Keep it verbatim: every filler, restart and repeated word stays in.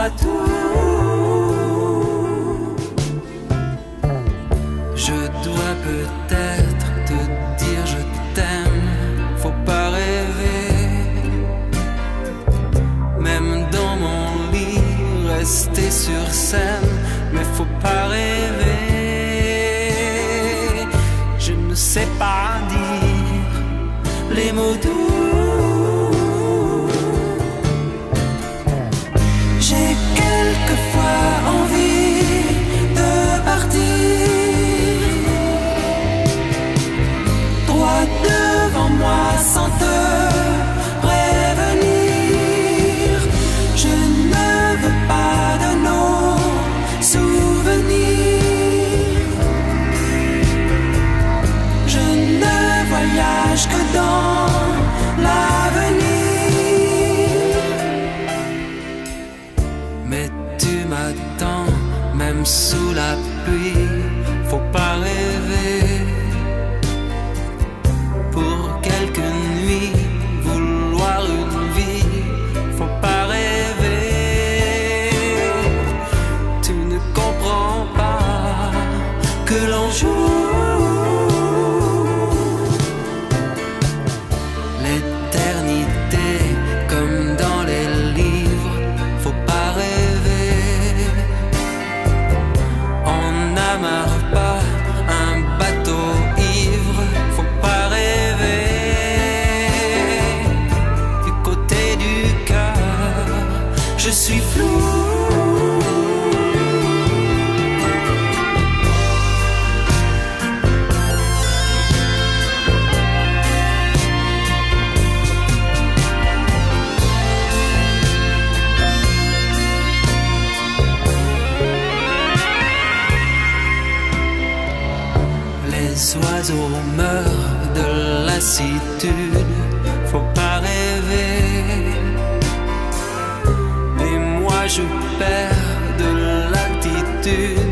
sera tout. Je dois peut-être te dire je t'aime, faut pas rêver. Même dans mon lit, rester sur scène, mais faut pas rêver. Je ne sais pas dire les mots doux. J'ai quelquefois envie de partir droit devant moi sans te prévenir. Je ne veux pas de nos souvenirs. Je ne voyage que dans l'avenir. Mais tu m'attends, même sous la pluie, faut pas rêver. Pour quelques nuits, vouloir une vie, faut pas rêver. Tu ne comprends pas que l'on joue l'éternité comme dans les livres, faut pas rêver. On n'amarre pas un bateau ivre, faut pas rêver. Du côté du cœur, je suis flou. Les oiseaux meurent de lassitude, faut pas rêver. Et moi je perds de l'altitude.